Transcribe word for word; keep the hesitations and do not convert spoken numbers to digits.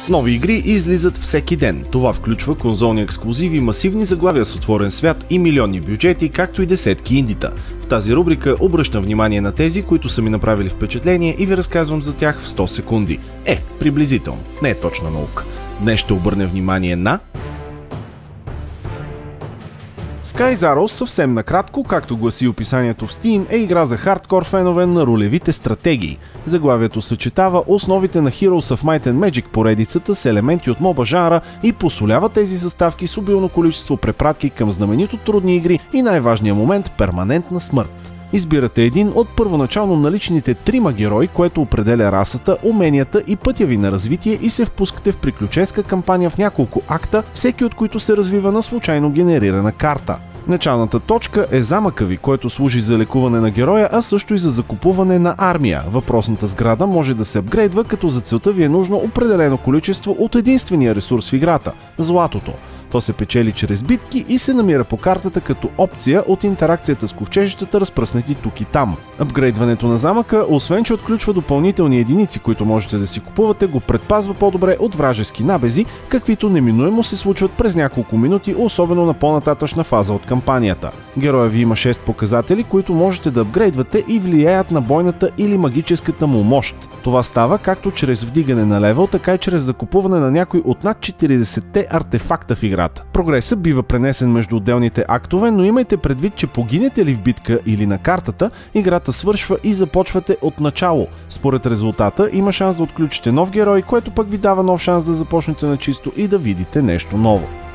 Нови игри излизат всеки ден. Това включва конзолни ексклузиви, масивни заглавия с отворен свят и милионни бюджети, както и десетки индита. В тази рубрика обръщам внимание на тези, които са ми направили впечатление и ви разказвам за тях в сто секунди. Е, приблизително. Не е точна наука. Днес ще обърнем внимание на Sky's Arrows, съвсем накратко, както гласи описанието в Steam, е игра за хардкор фенове на ролевите стратегии. Заглавието съчетава основите на Heroes of Might and Magic поредицата с елементи от моба жанра и посолява тези съставки с обилно количество препратки към знаменито трудни игри и най-важният момент – перманентна смърт. Избирате един от първоначално наличните трима герои, което определя расата, уменията и пътя ви на развитие, и се впускате в приключенска кампания в няколко акта, всеки от които се развива на случайно генерирана карта. Началната точка е замъка ви, който служи за лекуване на героя, а също и за закупуване на армия. Въпросната сграда може да се апгрейдва, като за целта ви е нужно определено количество от единствения ресурс в играта – златото. То се печели чрез битки и се намира по картата като опция от интеракцията с ковчежищата, разпръснати тук и там. Апгрейдването на замъка, освен че отключва допълнителни единици, които можете да си купувате, го предпазва по-добре от вражески набези, каквито неминуемо се случват през няколко минути, особено на по-нататъчна фаза от кампанията. Героя ви има шест показатели, които можете да апгрейдвате и влияят на бойната или магическата му мощ. Това става както чрез вдигане на левел, така и чрез закупуване на някой от над четиридесетте артефакта в играта. Прогресът бива пренесен между отделните актове, но имайте предвид, че погинете ли в битка или на картата, играта свършва и започвате от начало. Според резултата има шанс да отключите нов герой, което пък ви дава нов шанс да започнете на чисто и да видите нещо ново.